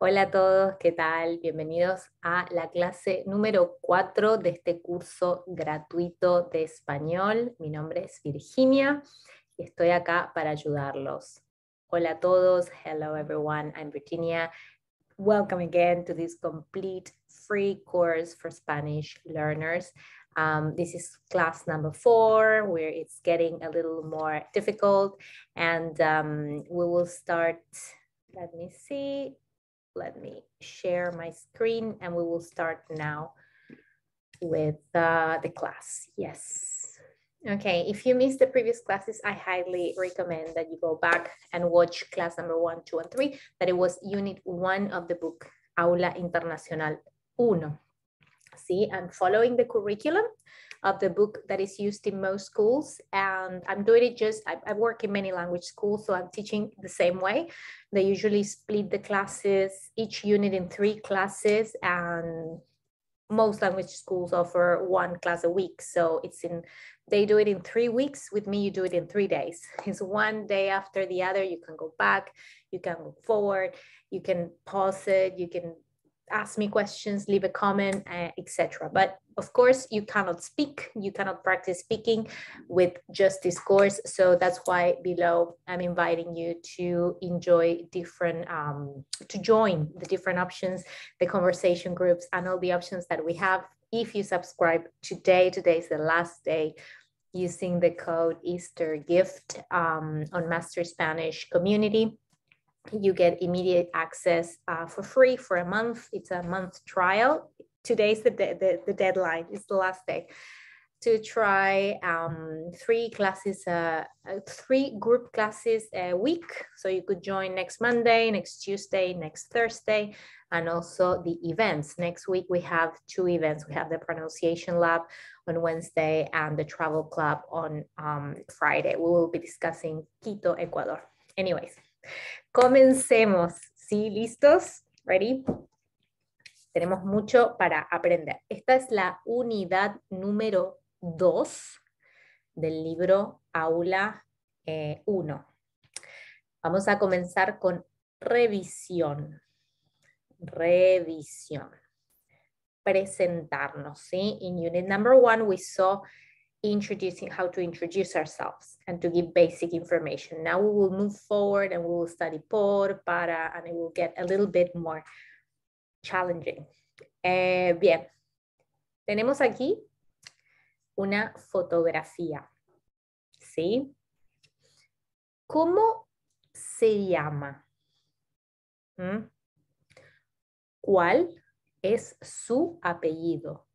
Hola a todos, ¿qué tal? Bienvenidos a la clase número 4 de este curso gratuito de español. Mi nombre es Virginia y estoy acá para ayudarlos. Hola a todos, hello everyone, I'm Virginia. Welcome again to this complete free course for Spanish learners. This is class number 4, where it's getting a little more difficult, and we will start, let me see. Let me share my screen and we will start now with the class. Yes. Okay, if you missed the previous classes, I highly recommend that you go back and watch class number 1, 2, and 3, that it was unit 1 of the book Aula Internacional 1. See, I'm following the curriculum of the book that is used in most schools, and I'm doing it I work in many language schools, so I'm teaching the same way. They usually split the classes, each unit in 3 classes, and most language schools offer 1 class a week. So they do it in 3 weeks. With me, you do it in 3 days. It's one day after the other. You can go back, you can go forward, you can pause it, you can ask me questions, leave a comment, etc. But of course, you cannot speak, you cannot practice speaking with just this course. So that's why below I'm inviting you to enjoy to join the different options, the conversation groups, and all the options that we have. If you subscribe today is the last day, using the code Easter Gift on Master Spanish Community. You get immediate access for free for a month. It's a month trial. Today's the deadline. It's the last day to try 3 classes, 3 group classes a week. So you could join next Monday, next Tuesday, next Thursday, and also the events. Next week, we have 2 events. We have the pronunciation lab on Wednesday and the travel club on Friday. We will be discussing Quito, Ecuador. Anyways. Comencemos, ¿sí? ¿Listos? ¿Ready? Tenemos mucho para aprender. Esta es la unidad número 2 del libro Aula 1. Vamos a comenzar con revisión. Revisión. Presentarnos, ¿sí? In unit number 1, we saw how to introduce ourselves and to give basic information. Now we will move forward and we will study por, para, and it will get a little bit more challenging. Bien, tenemos aquí una fotografía, ¿sí? ¿Cómo se llama? ¿Cuál es su apellido?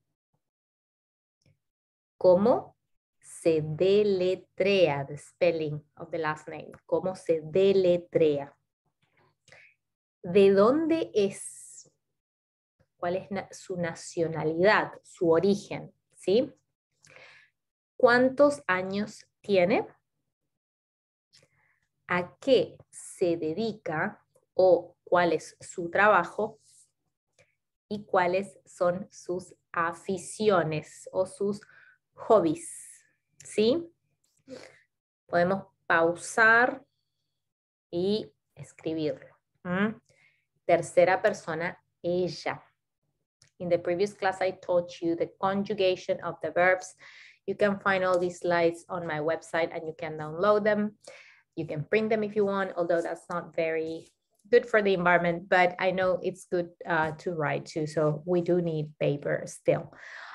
¿Cómo se deletrea? The spelling of the last name. ¿Cómo se deletrea? ¿De dónde es? ¿Cuál es su nacionalidad, su origen? ¿Sí? ¿Cuántos años tiene? ¿A qué se dedica o cuál es su trabajo? ¿Y cuáles son sus aficiones o sus hobbies? ¿Sí? Podemos pausar y escribirlo. Tercera persona, ella. In the previous class, I taught you the conjugation of the verbs. You can find all these slides on my website and you can download them. You can print them if you want, although that's not very good for the environment, but I know it's good to write too, so we do need paper still.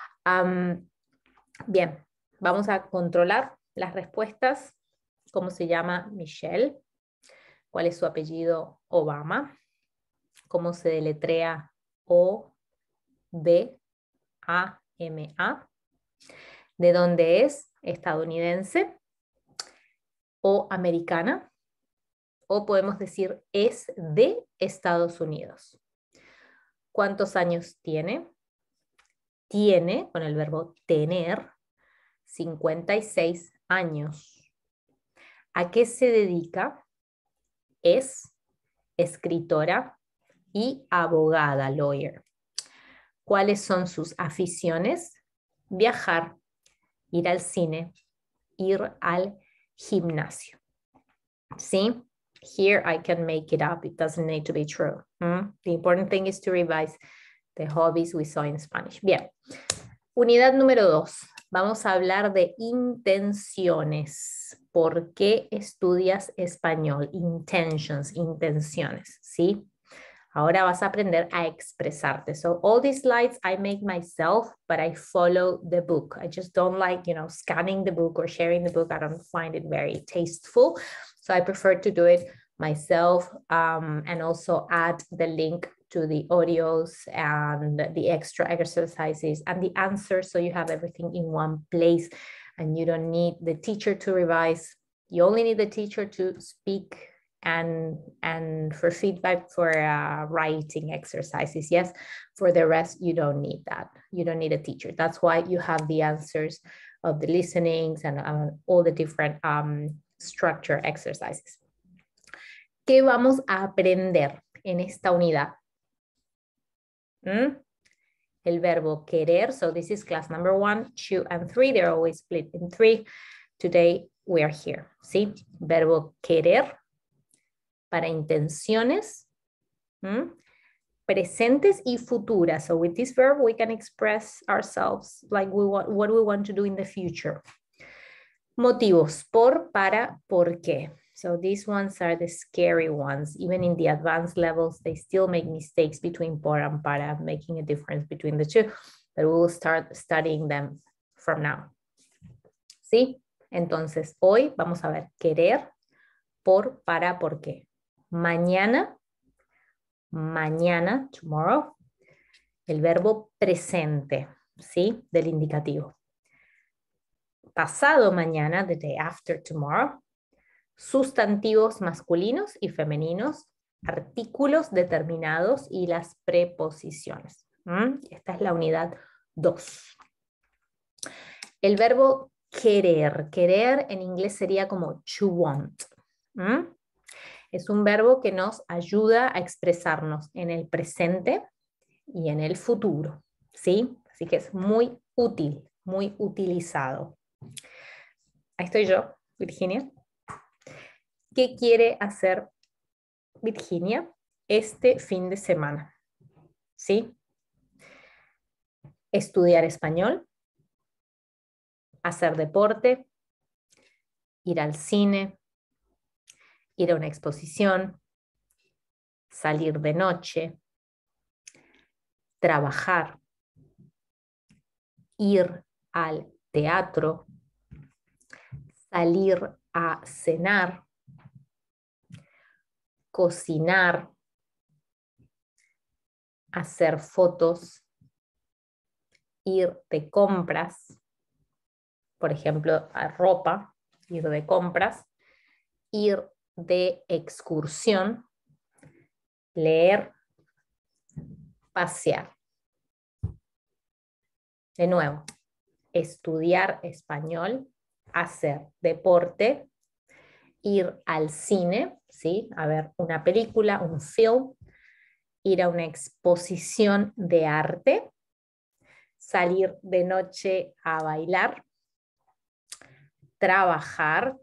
Bien, vamos a controlar las respuestas. ¿Cómo se llama Michelle? ¿Cuál es su apellido? Obama. ¿Cómo se deletrea O-B-A-M-A? ¿De dónde es? Estadounidense o americana. O podemos decir es de Estados Unidos. ¿Cuántos años tiene? Tiene, con el verbo tener, 56 años. ¿A qué se dedica? Es escritora y abogada, lawyer. ¿Cuáles son sus aficiones? Viajar, ir al cine, ir al gimnasio. ¿Sí? Here I can make it up. It doesn't need to be true. The important thing is to revise the hobbies we saw in Spanish. Bien. Unidad número 2. Vamos a hablar de intenciones. ¿Por qué estudias español? Intentions, intenciones, ¿sí? Ahora vas a aprender a expresarte. So all these slides I make myself, but I follow the book. I just don't like, scanning the book or sharing the book. I don't find it very tasteful. So I prefer to do it myself and also add the link to the audios and the extra exercises and the answers. So you have everything in one place and you don't need the teacher to revise. You only need the teacher to speak and for feedback for writing exercises. Yes, for the rest, you don't need that. You don't need a teacher. That's why you have the answers of the listenings and all the different structure exercises. ¿Qué vamos a aprender en esta unidad? El verbo querer. So this is class number 1, 2, and 3. They're always split in 3. Today we are here. ¿Sí? Verbo querer. Para intenciones, presentes y futuras. So with this verb, we can express ourselves like what we want to do in the future. Motivos, por, para, por qué. So these ones are the scary ones. Even in the advanced levels, they still make mistakes between por and para, making a difference between the two. But we will start studying them from now. ¿Sí? Entonces, hoy vamos a ver querer, por, para, por qué. Mañana, tomorrow, el verbo presente, ¿sí? Del indicativo. Pasado mañana, the day after tomorrow, sustantivos masculinos y femeninos, artículos determinados y las preposiciones. Esta es la unidad 2. El verbo querer. Querer en inglés sería como to want. Es un verbo que nos ayuda a expresarnos en el presente y en el futuro, ¿sí? Así que es muy útil, muy utilizado. Ahí estoy yo, Virginia. ¿Qué quiere hacer Virginia este fin de semana? ¿Sí? Estudiar español, hacer deporte, ir al cine, ir a una exposición, salir de noche, trabajar, ir al teatro, salir a cenar, cocinar, hacer fotos, ir de compras, por ejemplo, a ropa, ir de compras, ir de excursión, leer, pasear. De nuevo, estudiar español, hacer deporte, ir al cine, ¿sí? A ver una película, un film, ir a una exposición de arte, salir de noche a bailar, trabajar,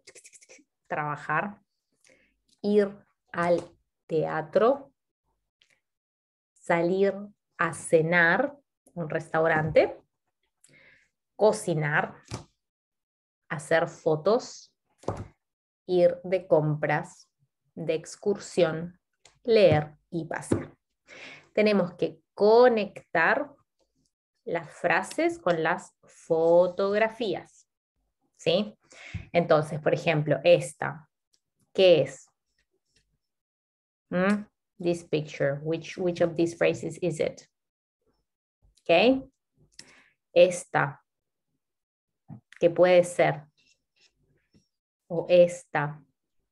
ir al teatro, salir a cenar, un restaurante, cocinar, hacer fotos, ir de compras, de excursión, leer y pasear. Tenemos que conectar las frases con las fotografías, ¿sí? Entonces, por ejemplo, esta, ¿qué es? This picture, which of these phrases is it? Okay. Esta, ¿qué puede ser? O esta.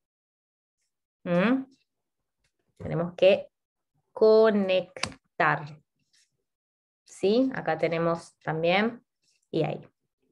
Tenemos que conectar. ¿Sí? Acá tenemos también y ahí.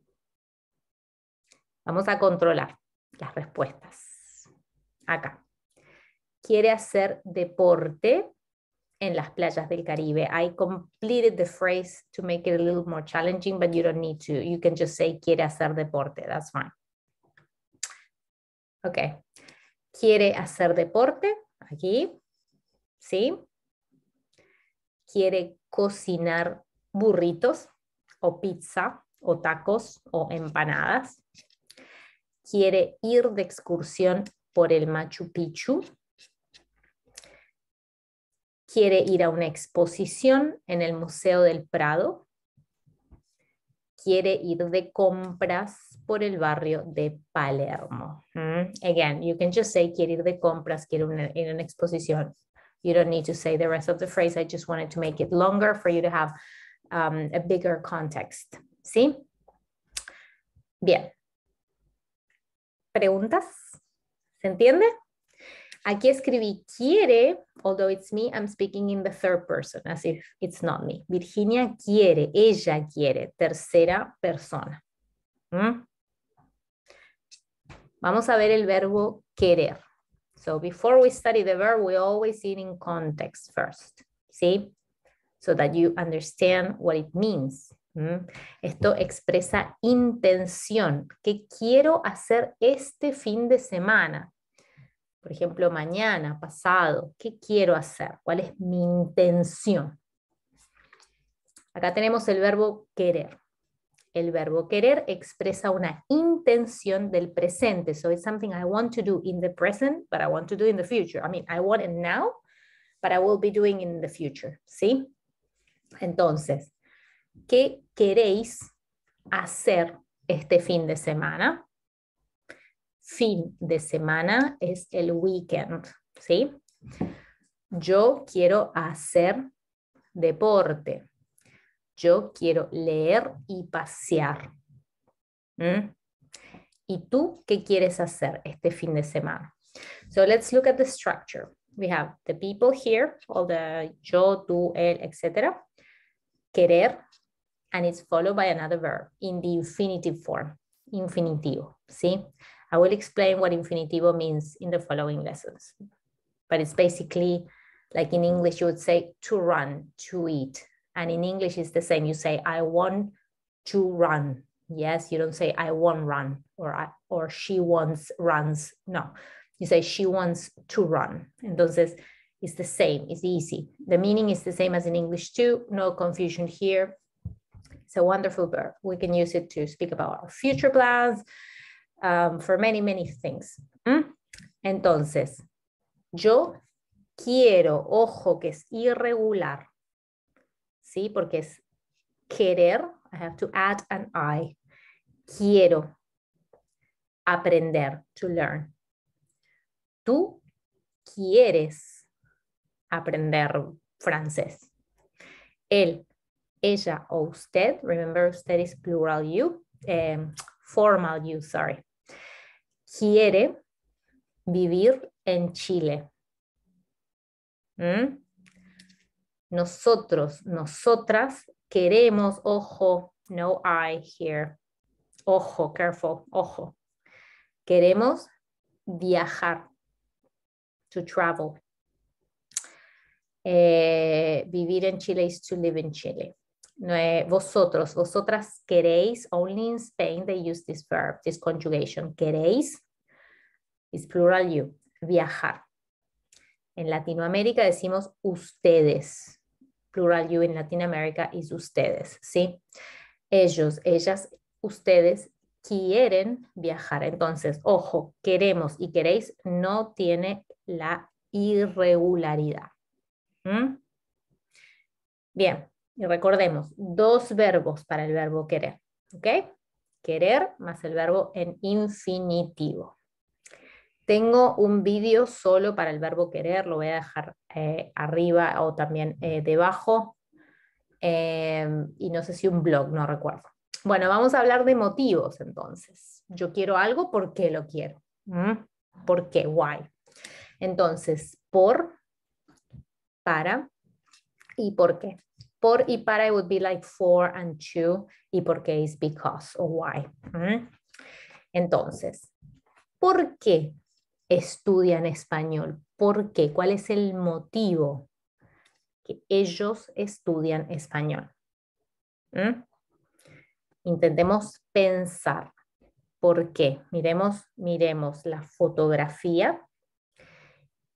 Vamos a controlar las respuestas. Acá. Quiere hacer deporte en las playas del Caribe. I completed the phrase to make it a little more challenging, but you don't need to. You can just say quiere hacer deporte. That's fine. Okay. quiere hacer deporte, aquí, ¿sí? Quiere cocinar burritos o pizza o tacos o empanadas. Quiere ir de excursión por el Machu Picchu. Quiere ir a una exposición en el Museo del Prado. Quiere ir de compras por el barrio de Palermo. Again, you can just say quiere ir de compras, quiere ir a una exposición. You don't need to say the rest of the phrase. I just wanted to make it longer for you to have a bigger context. ¿Sí? Bien. ¿Preguntas? ¿Se entiende? Aquí escribí quiere, although it's me, I'm speaking in the third person, as if it's not me. Virginia quiere, ella quiere, tercera persona. Vamos a ver el verbo querer. So before we study the verb, we always see it in context first, ¿sí? So that you understand what it means. Esto expresa intención. ¿Qué quiero hacer este fin de semana? Por ejemplo, mañana, pasado. ¿Qué quiero hacer? ¿Cuál es mi intención? Acá tenemos el verbo querer. El verbo querer expresa una intención del presente. So it's something I want to do in the present, but I want to do in the future. I mean, I want it now, but I will be doing it in the future. ¿Sí? Entonces, ¿qué queréis hacer este fin de semana? Fin de semana es el weekend, ¿sí? Yo quiero hacer deporte. Yo quiero leer y pasear. ¿Y tú qué quieres hacer este fin de semana? So let's look at the structure. We have the people here, all the yo, tú, él, etc. Querer, and it's followed by another verb in the infinitive form, infinitivo, ¿sí? I will explain what infinitivo means in the following lessons. But it's basically, like in English, you would say to run, to eat. And in English, it's the same. You say, I want to run. Yes, you don't say, I won't run, or she wants runs. No, you say, she wants to run. Entonces, it's the same. It's easy. The meaning is the same as in English too. No confusion here. It's a wonderful verb. We can use it to speak about our future plans, for many, many things. Entonces, yo quiero, ojo que es irregular, ¿sí? Porque es querer, I have to add an I. Quiero aprender, to learn. Tú quieres aprender francés. Él, ella o usted, remember usted is plural you, formal you, sorry. Quiere vivir en Chile. Nosotros, nosotras queremos, ojo, no I here, ojo, careful, ojo. Queremos viajar, to travel. Vivir en Chile is to live in Chile. Vosotros, vosotras queréis, only in Spain they use this verb, this conjugation. Queréis is plural you, viajar. En Latinoamérica decimos ustedes. Plural you in Latin America is ustedes, ¿sí? Ellos, ellas, ustedes quieren viajar. Entonces, ojo, queremos y queréis no tiene la irregularidad. Bien, y recordemos, dos verbos para el verbo querer, ¿ok? Querer más el verbo en infinitivo. Tengo un vídeo solo para el verbo querer, lo voy a dejar arriba o también debajo. Y no sé si un blog, no recuerdo. Bueno, vamos a hablar de motivos entonces. Yo quiero algo, ¿por qué lo quiero? ¿Por qué? Why. Entonces, por, para y por qué. Por y para it would be like for and to, y por qué is because o why. Entonces, ¿por qué estudian español? ¿Por qué? ¿Cuál es el motivo que ellos estudian español? Intentemos pensar. ¿Por qué? Miremos la fotografía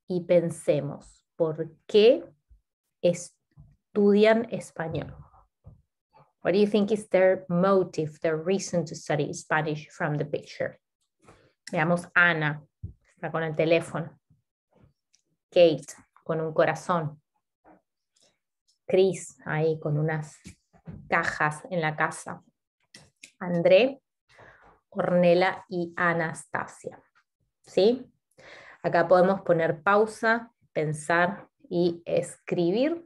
y pensemos, ¿por qué estudian español? What do you think is their motive, their reason to study Spanish from the picture? Veamos, Ana, está con el teléfono. Kate, con un corazón. Chris, ahí con unas cajas en la casa. André, Ornella y Anastasia. ¿Sí? Acá podemos poner pausa, pensar y escribir.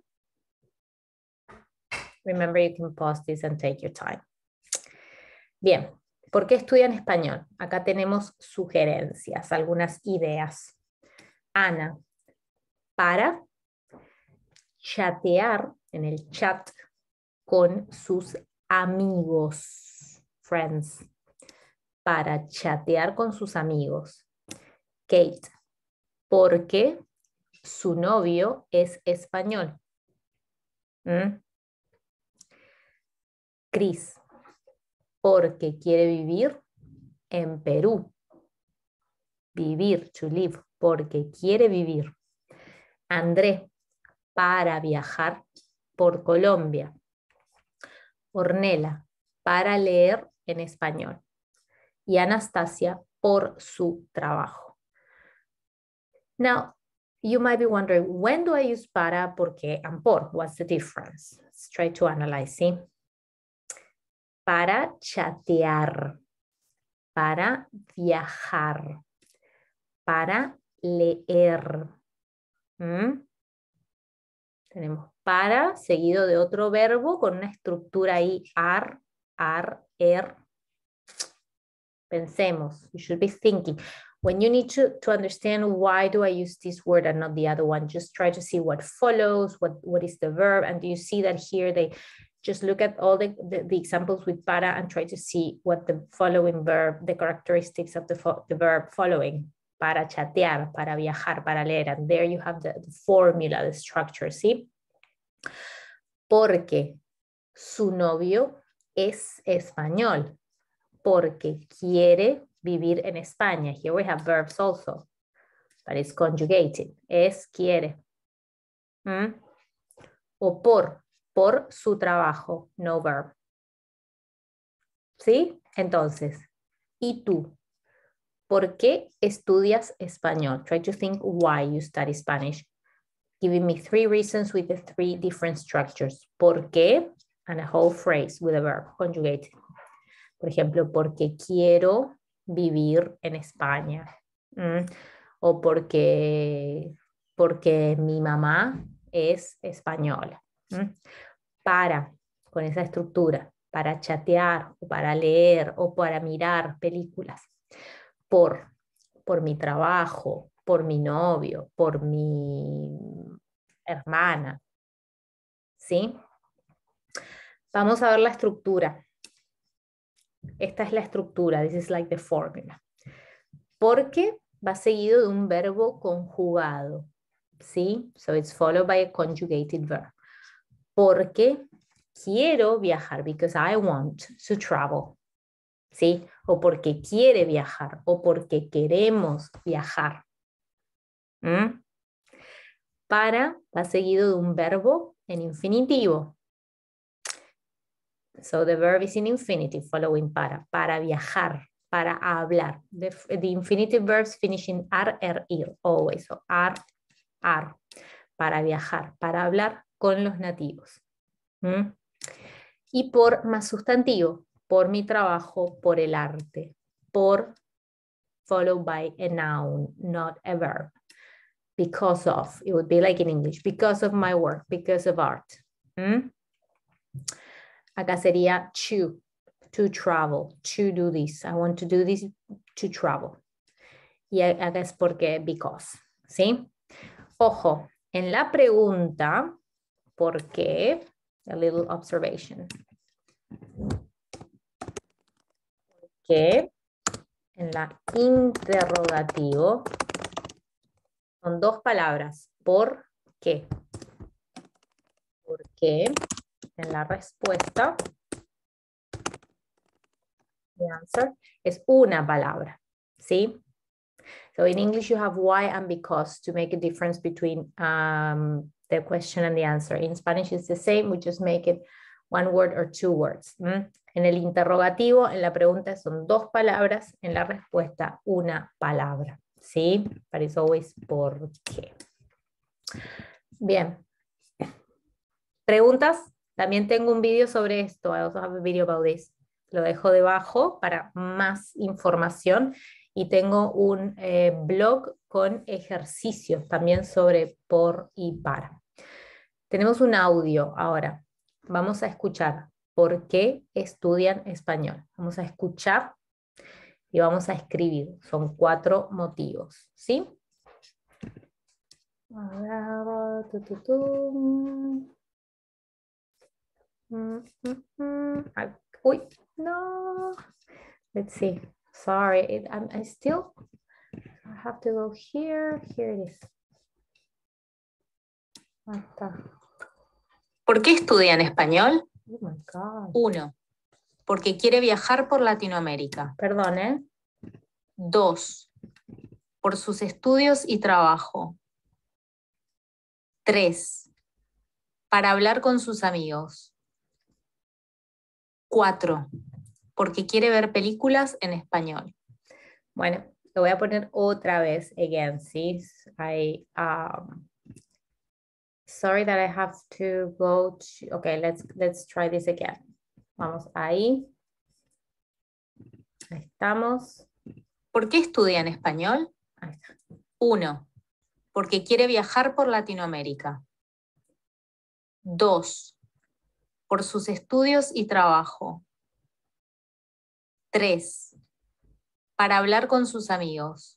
Remember, you can pause this and take your time. Bien, ¿por qué estudian español? Acá tenemos sugerencias, algunas ideas. Ana, para chatear en el chat con sus amigos, friends. Para chatear con sus amigos. Kate, porque su novio es español. Chris, porque quiere vivir en Perú. Vivir, to live, porque quiere vivir. André, para viajar por Colombia. Ornella, para leer en español. Y Anastasia, por su trabajo. Now, you might be wondering, when do I use para, porque, and por? What's the difference? Let's try to analyze, ¿sí? Para chatear, para viajar, para leer. Tenemos para, seguido de otro verbo con una estructura ahí, ar, er. Pensemos, you should be thinking. When you need to understand why do I use this word and not the other one, just try to see what follows, what is the verb, and do you see that here they just look at all the examples with para and try to see what the following verb, the characteristics of the verb following. Para chatear, para viajar, para leer, and there you have the formula, the structure, ¿sí? Porque su novio es español. Porque quiere vivir en España. Here we have verbs also, but it's conjugated. Es, quiere. O por su trabajo, no verb. ¿Sí? Entonces, ¿y tú? ¿Por qué estudias español? Try to think why you study Spanish. Giving me 3 reasons with the 3 different structures. ¿Por qué? And a whole phrase with a verb, conjugated. Por ejemplo, porque quiero vivir en España. O porque mi mamá es española. Para, con esa estructura, para chatear, o para leer, o para mirar películas. Por mi trabajo, por mi novio, por mi hermana. ¿Sí? Vamos a ver la estructura. Esta es la estructura, this is like the formula. Porque va seguido de un verbo conjugado, ¿sí? So it's followed by a conjugated verb. Porque quiero viajar, because I want to travel, ¿sí? O porque quiere viajar, o porque queremos viajar. Para va seguido de un verbo en infinitivo. So the verb is in infinitive following para viajar, para hablar. The infinitive verbs finish in ar, ir, always. So ar, para viajar, para hablar con los nativos. Y por más sustantivo, por mi trabajo, por el arte. Por, followed by a noun, not a verb. Because of, it would be like in English, because of my work, because of art. Acá sería to travel, to do this. I want to do this to travel. Y acá es porque, because, ¿sí? Ojo, en la pregunta, ¿por qué? A little observation. Que en la interrogativo son 2 palabras. ¿Por qué? ¿Por qué? En la respuesta, the answer, es una palabra, ¿sí? So in English, you have why and because to make a difference between the question and the answer. In Spanish, it's the same. We just make it one word or two words. En el interrogativo, en la pregunta son dos palabras, en la respuesta una palabra. ¿Sí? But it's always por qué. Bien. ¿Preguntas? También tengo un video sobre esto. I also have a video about this. Lo dejo debajo para más información. Y tengo un blog con ejercicios también sobre por y para. Tenemos un audio ahora. Vamos a escuchar por qué estudian español. Vamos a escuchar y vamos a escribir. Son 4 motivos, ¿sí? Uy, no. Let's see. Sorry, I still have to go here. Here it is. ¿Por qué estudian español? Oh my God. 1. Porque quiere viajar por Latinoamérica. Perdón, ¿eh? 2. Por sus estudios y trabajo. 3. Para hablar con sus amigos. 4. Porque quiere ver películas en español. Bueno, lo voy a poner otra vez, again, ¿sí? Sorry that I have to go to, okay, let's try this again. Vamos ahí. Ahí estamos. ¿Por qué estudian español? Ahí está. 1. Porque quiere viajar por Latinoamérica. 2. Por sus estudios y trabajo. 3. Para hablar con sus amigos.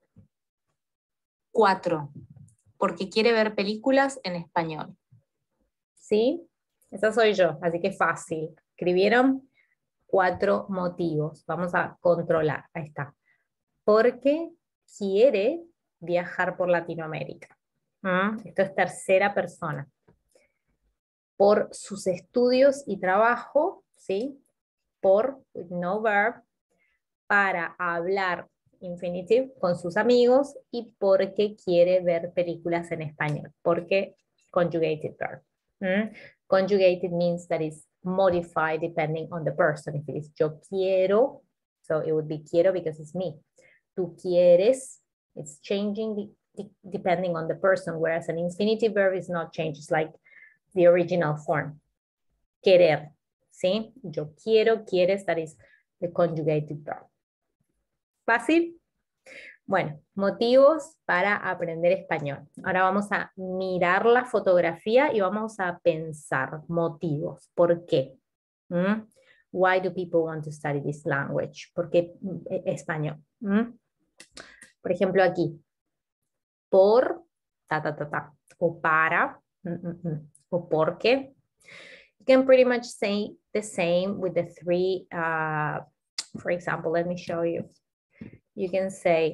4. Porque quiere ver películas en español. ¿Sí? Esa soy yo, así que fácil. Escribieron 4 motivos. Vamos a controlar. Ahí está. Porque quiere viajar por Latinoamérica. Esto es tercera persona. Por sus estudios y trabajo, ¿sí? Por, with no verb, para hablar, infinitive, con sus amigos y porque quiere ver películas en español. Porque conjugated verb. Conjugated means that it's modified depending on the person. If it is yo quiero, so it would be quiero because it's me. Tú quieres, it's changing depending on the person, whereas an infinitive verb is not changed. It's like the original form. Querer, ¿sí? Yo quiero, quieres, that is the conjugated verb. ¿Fácil? Bueno, motivos para aprender español. Ahora vamos a mirar la fotografía y vamos a pensar motivos. ¿Por qué? Why do people want to study this language? ¿Por qué español? Por ejemplo, aquí. Por, o para, o porque. You can pretty much say the same with the 3, for example, let me show you. You can say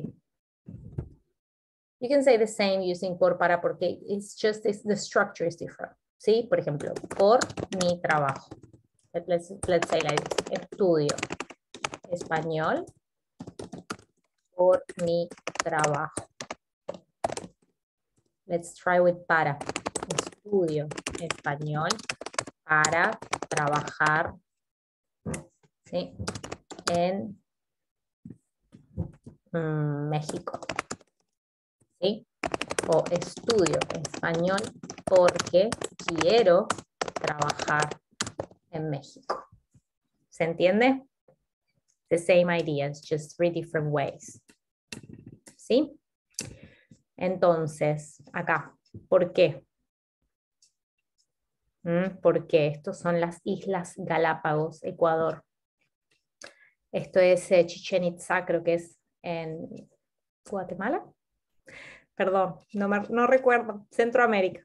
the same using por, para, porque the structure is different. ¿Sí? Por ejemplo, por mi trabajo. Let's say like this. Estudio español por mi trabajo. Let's try with para. Estudio español para trabajar, ¿sí? En México. ¿Sí? O estudio español porque quiero trabajar en México. ¿Se entiende? The same ideas, just 3 different ways. ¿Sí? Entonces, acá, ¿por qué? Porque estos son las Islas Galápagos, Ecuador. Esto es Chichén Itzá, creo que es en Guatemala. Perdón, no recuerdo. Centroamérica.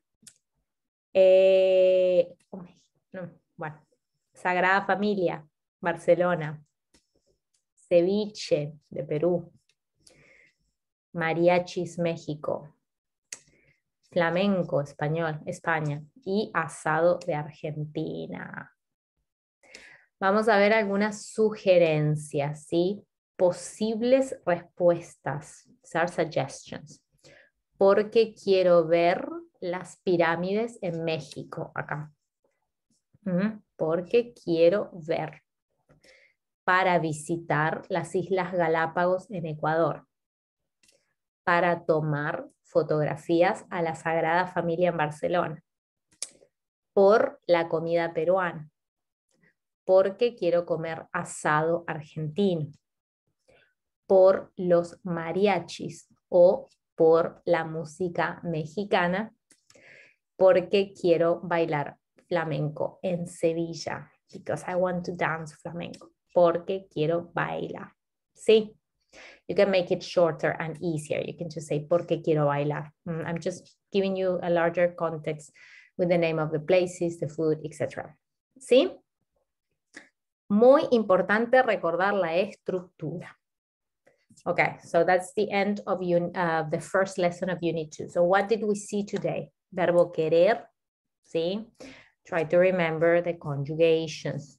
Bueno, Sagrada Familia, Barcelona. Ceviche, de Perú. Mariachis, México. Flamenco, español, España. Y asado de Argentina. Vamos a ver algunas sugerencias, ¿sí? posibles respuestas, suggestions, porque quiero ver las pirámides en México, acá. Porque quiero ver. Para visitar las Islas Galápagos en Ecuador. Para tomar fotografías a la Sagrada Familia en Barcelona. Por la comida peruana. Porque quiero comer asado argentino. Por los mariachis o por la música mexicana. Porque quiero bailar flamenco en Sevilla. Because I want to dance flamenco. Porque quiero bailar. ¿Sí? You can make it shorter and easier. You can just say, porque quiero bailar. I'm just giving you a larger context with the name of the places, the food, etc. ¿Sí? Muy importante recordar la estructura. Okay, so that's the end of the first lesson of Unit 2. So what did we see today? Verbo querer, ¿sí? Try to remember the conjugations.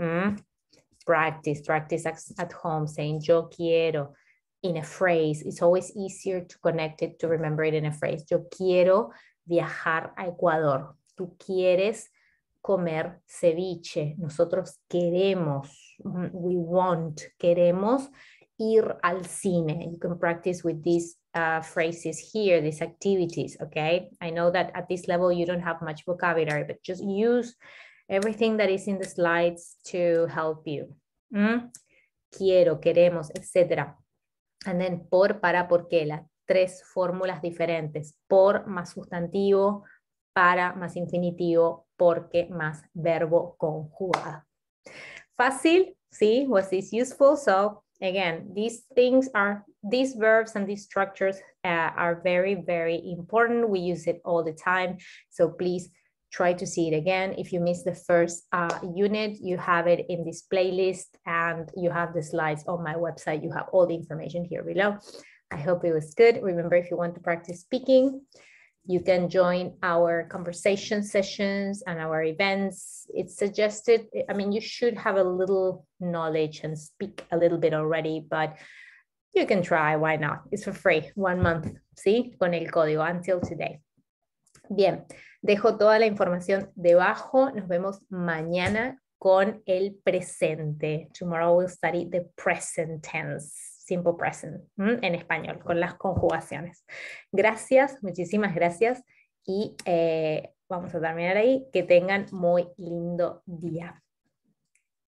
Practice at home, saying yo quiero in a phrase. It's always easier to connect it, to remember it in a phrase. Yo quiero viajar a Ecuador. Tú quieres comer ceviche. Nosotros queremos, we want, queremos ir al cine. You can practice with these phrases here, these activities, okay? I know that at this level you don't have much vocabulary, but just use everything that is in the slides to help you. Quiero, queremos, etc. And then por, para, porque, las tres fórmulas diferentes. Por más sustantivo, para más infinitivo, porque más verbo conjugado. Fácil, ¿sí? Was this useful? So again, these verbs and these structures are very, very important. We use it all the time. So please try to see it again. If you missed the first unit, you have it in this playlist and you have the slides on my website. You have all the information here below. I hope it was good. Remember, if you want to practice speaking, you can join our conversation sessions and our events. It's suggested, I mean, you should have a little knowledge and speak a little bit already, but you can try, why not? It's for free, 1 month, ¿sí? Con el código, until today. Bien, dejo toda la información debajo. Nos vemos mañana con el presente. Tomorrow we'll study the present tense, simple present, en español, con las conjugaciones. Gracias, muchísimas gracias. Y vamos a terminar ahí. Que tengan muy lindo día.